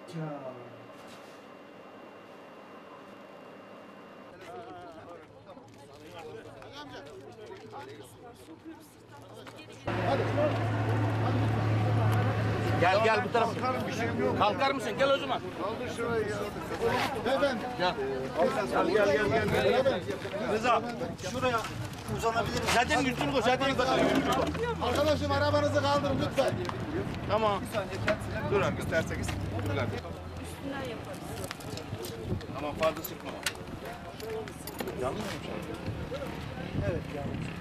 Gel gel bu tarafa. Kalkar mısın? Gel o zaman. Kaldır şurayı ya. Efendim. Gel. Gel. Rıza şuraya uzanabilir misin? Zaten yüzünü koy. Zaten yukarı. Arkadaşım arabanızı kaldırın lütfen. Tamam. Dur abi isterseniz. Dur abi. Üstünden yaparız. Tamam fazla sıkma. Evet yanlış.